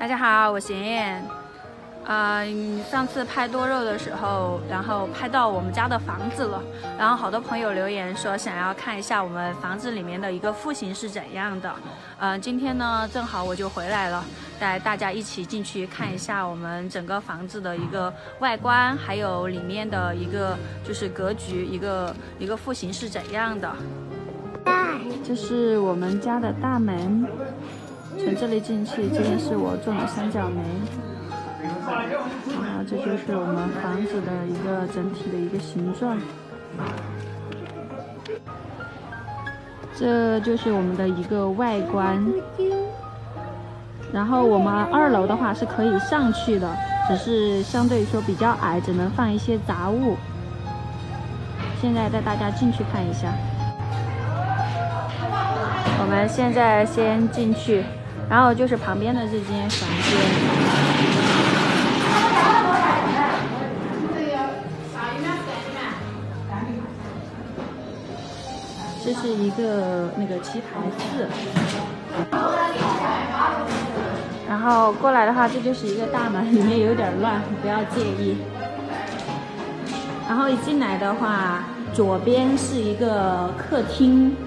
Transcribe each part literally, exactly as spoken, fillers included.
大家好，我是妍妍。呃，上次拍多肉的时候，然后拍到我们家的房子了，然后好多朋友留言说想要看一下我们房子里面的一个户型是怎样的。呃，今天呢正好我就回来了，带大家一起进去看一下我们整个房子的一个外观，还有里面的一个就是格局，一个一个户型是怎样的。这是我们家的大门，从这里进去，这边是我种的三角梅。然后这就是我们房子的一个整体的一个形状，这就是我们的一个外观。然后我们二楼的话是可以上去的，只是相对于说比较矮，只能放一些杂物。现在带大家进去看一下。我们现在先进去，然后就是旁边的这间房间。这是一个那个棋牌室，然后过来的话，这就是一个大门，里面有点乱，不要介意。然后一进来的话，左边是一个客厅，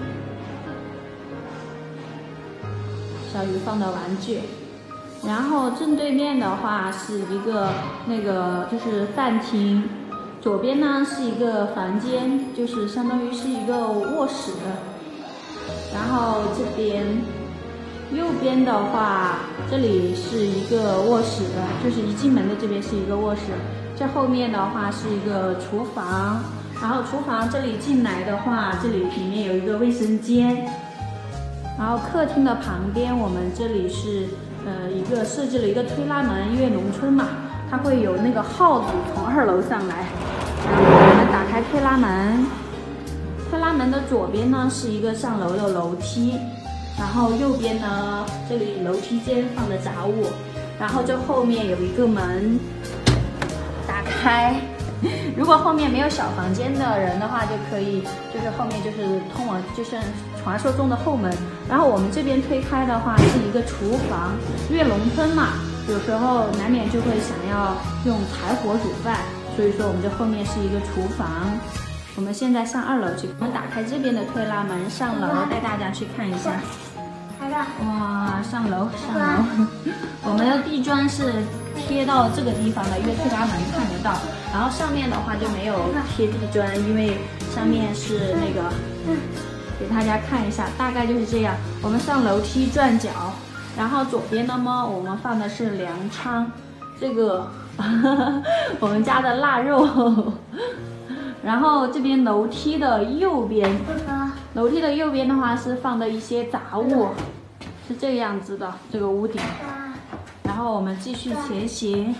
小鱼放的玩具，然后正对面的话是一个那个就是饭厅。左边呢是一个房间，就是相当于是一个卧室，然后这边右边的话，这里是一个卧室，就是一进门的这边是一个卧室，这后面的话是一个厨房，然后厨房这里进来的话，这里里面有一个卫生间，然后客厅的旁边我们这里是呃一个设计了一个推拉门，因为农村嘛，它会有那个耗子从二楼上来。然后我们打开推拉门，推拉门的左边呢是一个上楼的楼梯，然后右边呢这里楼梯间放的杂物，然后这后面有一个门打开。如果后面没有小房间的人的话，就可以就是后面就是通往就是传说中的后门。然后我们这边推开的话是一个厨房，因为农村嘛，有时候难免就会想要用柴火煮饭。所以说我们这后面是一个厨房，我们现在上二楼去。我们打开这边的推拉门上楼，带大家去看一下。哇，上楼上楼！我们的地砖是贴到这个地方的，因为推拉门看得到。然后上面的话就没有贴地砖，因为上面是那个，给大家看一下，大概就是这样。我们上楼梯转角，然后左边的呢，我们放的是粮仓，这个。我们家的腊肉，然后这边楼梯的右边，楼梯的右边的话是放的一些杂物，是这个样子的这个屋顶。然后我们继续前行，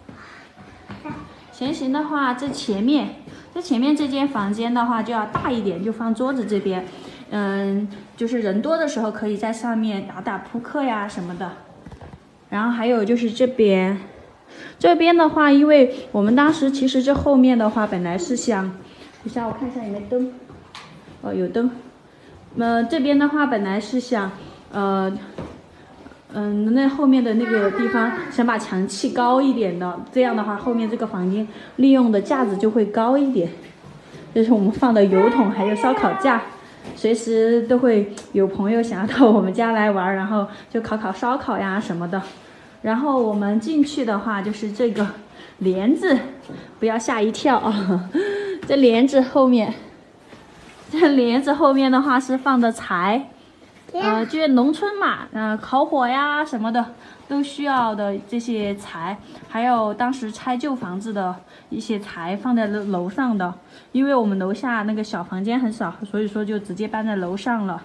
前行的话，这前面，这前面这间房间的话就要大一点，就放桌子这边，嗯，就是人多的时候可以在上面打打扑克呀什么的。然后还有就是这边。这边的话，因为我们当时其实这后面的话，本来是想，等一下我看一下有没有灯，哦有灯。呃，这边的话本来是想，呃，嗯，那后面的那个地方想把墙砌高一点的，这样的话后面这个房间利用的架子就会高一点。这是我们放的油桶，还有烧烤架，随时都会有朋友想要到我们家来玩，然后就烤烤烧烤呀什么的。然后我们进去的话，就是这个帘子，不要吓一跳啊！这帘子后面，这帘子后面的话是放的柴，呃，就是农村嘛，呃，烤火呀什么的都需要的这些柴，还有当时拆旧房子的一些柴放在楼上的，因为我们楼下那个小房间很少，所以说就直接搬在楼上了。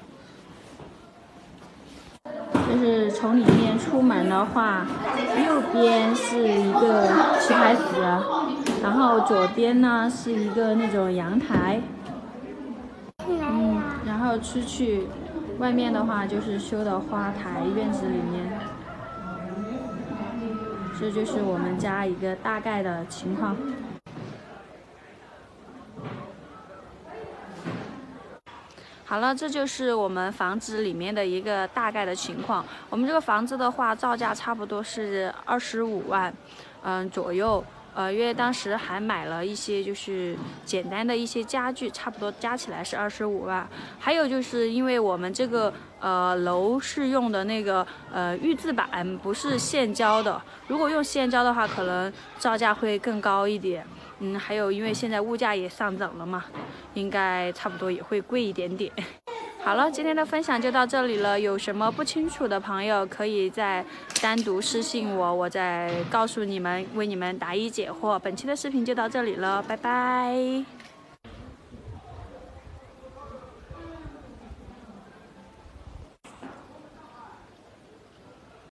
就是从里面出门的话，右边是一个棋牌室，然后左边呢是一个那种阳台，嗯，然后出去外面的话就是修的花台，院子里面，这就是我们家一个大概的情况。 好了，这就是我们房子里面的一个大概的情况。我们这个房子的话，造价差不多是二十五万，嗯左右。呃，因为当时还买了一些就是简单的一些家具，差不多加起来是二十五万。还有就是因为我们这个呃楼是用的那个呃预制板，不是现浇的。如果用现浇的话，可能造价会更高一点。嗯，还有因为现在物价也上涨了嘛，应该差不多也会贵一点点。好了，今天的分享就到这里了。有什么不清楚的朋友，可以再单独私信我，我再告诉你们，为你们答疑解惑。本期的视频就到这里了，拜拜。